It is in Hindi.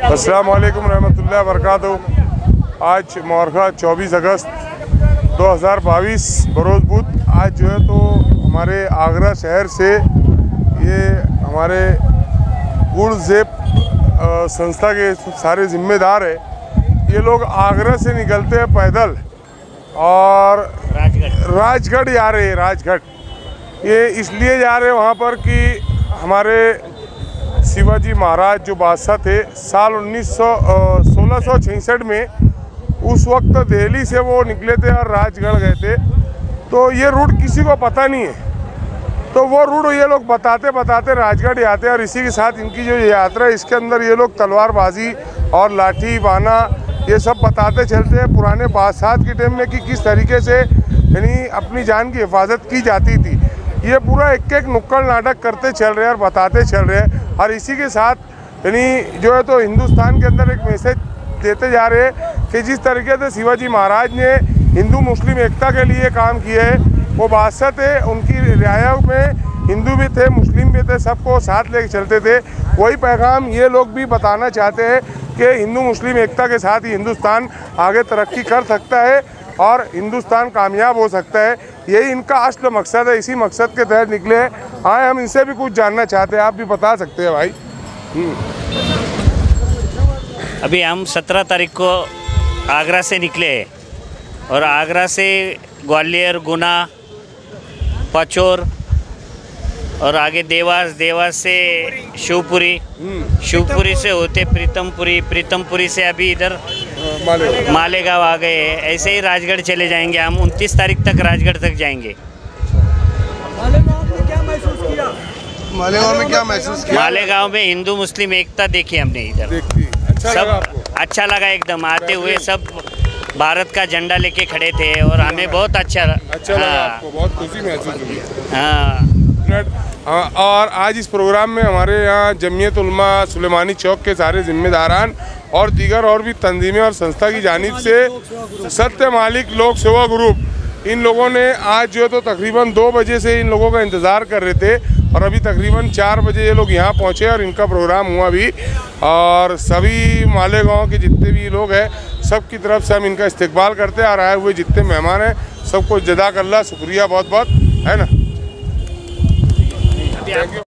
अस्सलाम वालेकुम रहमतुल्लाहि व बरकातहू। आज मौरखा 24 अगस्त 2022 बरोज़ बुध। आज जो है तो हमारे आगरा शहर से ये हमारे गुड़जेप संस्था के सारे ज़िम्मेदार है, ये लोग आगरा से निकलते हैं पैदल और राजगढ़ जा रहे हैं। राजगढ़ ये इसलिए जा रहे हैं वहाँ पर कि हमारे शिवाजी महाराज जो बादशाह थे साल 1666 में, उस वक्त दिल्ली से वो निकले थे और राजगढ़ गए थे। तो ये रूट किसी को पता नहीं है, तो वो रूट ये लोग बताते बताते राजगढ़ आते हैं। और इसी के साथ इनकी जो यात्रा है, इसके अंदर ये लोग तलवारबाजी और लाठी बाना ये सब बताते चलते हैं पुराने बादशाह के टाइम में कि किस तरीके से यानी अपनी जान की हिफाजत की जाती थी। ये पूरा एक एक नुक्कड़ नाटक करते चल रहे हैं और बताते चल रहे हैं। और इसी के साथ यानी जो है तो हिंदुस्तान के अंदर एक मैसेज देते जा रहे हैं कि जिस तरीके से शिवाजी महाराज ने हिंदू मुस्लिम एकता के लिए काम किए है, वो बादशाह थे, उनकी रियाया में हिंदू भी थे मुस्लिम भी थे, सबको साथ लेके चलते थे। वही पैगाम ये लोग भी बताना चाहते हैं कि हिंदू मुस्लिम एकता के साथ ही हिंदुस्तान आगे तरक्की कर सकता है और हिंदुस्तान कामयाब हो सकता है। यही इनका असल मकसद है, इसी मकसद के तहत निकले हैं। आए हम इनसे भी कुछ जानना चाहते हैं, आप भी बता सकते हैं भाई। अभी हम 17 तारीख को आगरा से निकले हैं और आगरा से ग्वालियर, गुना, पचोर और आगे देवास, देवास से शिवपुरी, शिवपुरी से होते प्रीतमपुरी, प्रीतमपुरी से अभी इधर मालेगांव आ गए हैं। ऐसे ही राजगढ़ चले जाएंगे हम। 29 तारीख तक राजगढ़ तक जाएंगे। मालेगांव में क्या महसूस किया? मालेगांव में हिंदू मुस्लिम एकता देखी हमने इधर। अच्छा लगा एकदम। आते हुए सब भारत का झंडा लेके खड़े थे और हमें बहुत अच्छा लगा। आपको बहुत खुशी महसूस हुई। हाँ। और आज इस प्रोग्राम में हमारे यहाँ जमीयत उलमा सुलेमानी चौक के सारे जिम्मेदारान और दीगर और भी तंजीमें और संस्था की जानिब से सत्य मालिक लोक सेवा ग्रुप, इन लोगों ने आज जो है तो तकरीबन 2 बजे से इन लोगों का इंतज़ार कर रहे थे और अभी तकरीबन 4 बजे ये लोग यहाँ पहुँचे और इनका प्रोग्राम हुआ भी। और सभी मालेगांव के जितने भी लोग हैं सब की तरफ से हम इनका इस्तकबाल करते हैं और आए हुए जितने मेहमान हैं सबको जज़ाकल्लाह, शुक्रिया बहुत बहुत, है ना।